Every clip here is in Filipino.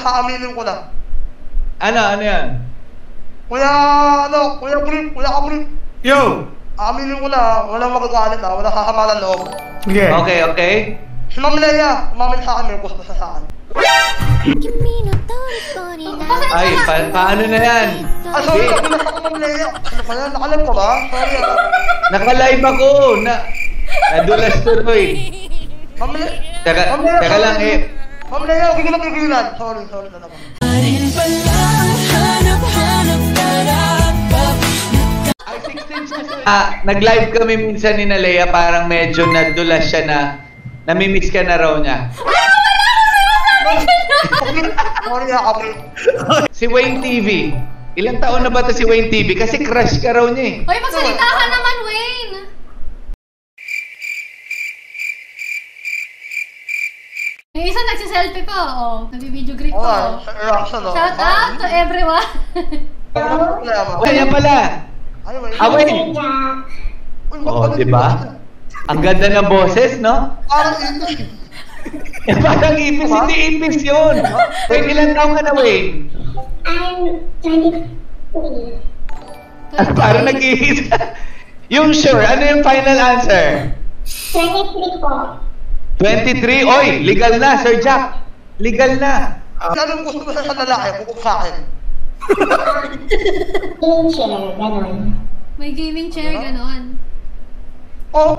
haaminin ko na. Ano yan? Kuya Kapri. Yo! Aminin ko na, walang magagalit ha, walang kakamalan loob. Okay. Okay. Si Ma'am Leia, umamin sa akin, may gusto sa akin. Ay, paano na yan? Sorry, kabilas ako Ma'am Leia. Ano ka yan? Nakalive ko ba? Sorry ah. Nakalive ako. Nadulas tuloy. Ma'am Leia. Teka lang eh. Ma'am Leia, huwag ko na pigilan. Sorry na naman. Nag-live kami minsan ni Nalea, parang medyo nadulas siya na namimiss ka na raw niya. Sorry Kapri. Si Wayne TV. Ilang taon na ba to si Wayne TV? Kasi crush ka raw niya eh. Hoy, magsalita ka naman, Wayne! Yung isa nagsiselfie pa, nag-video greet pa, Shout out to everyone! Kaya pala! Wayne! Diba? Ang ganda ng boses, no? Parang ipis. Parang ipis, hindi ipis yun! Wayne, ilang taon ka na, Wayne? I'm 23. Parang nag-iisa. Yung sure, ano yung final answer? 23 po. 23? Oy, legal na, Sir Jack. Legal na. Anong gusto mo sa lalaki? Bukod sa akin. Gaming chair, ganon. May gaming chair, ganon. Oh!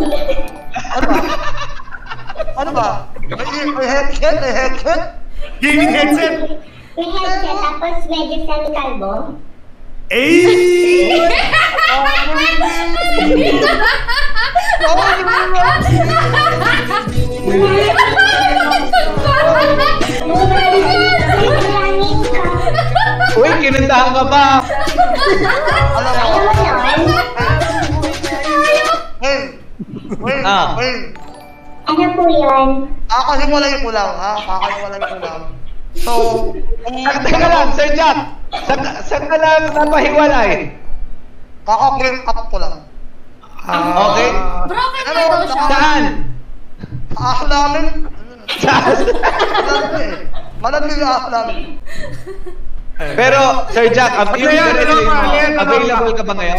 Ano ba? May headset? May headset? Gaming headset? May headset, tapos medyo semi-kalbo. Eh! Uy, kinuntahan ka ba? Alam mo? Wait. Ano po yun? Kakahiwalay ko lang, ha? Kakahiwalay ko lang. So, Teka lang, Sir Jack. Saan ka lang napahiwalay? kaka-bring up ko lang. Okay. Broken na daw siya. Saan? Sa aso namin. Saan? Malamig yung aso namin. Pero, Sir Jack, available ka ba ngayon?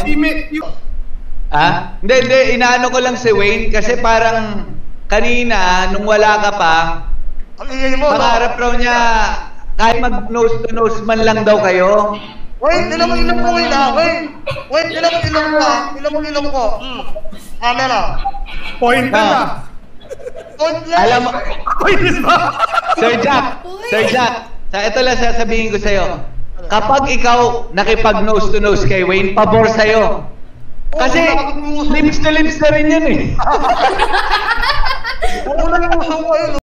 Hindi, inaano ko lang si Wayne kasi parang kanina, nung wala ka pa, pangarap raw niya kahit mag-nose to nose man lang daw kayo. Wait, ilang mo ilong ko ina, wait, ilang mo ilong ko, ilang mo ilong ko. Camera. Point na ba? Pointless. Alam mo, Pointless ba? Sir Jack, ito lang sasabihin ko sa'yo. Kapag ikaw nakipag-nose to nose kay Wayne, pabor sa'yo. Kasi lips to lips na rin yun eh.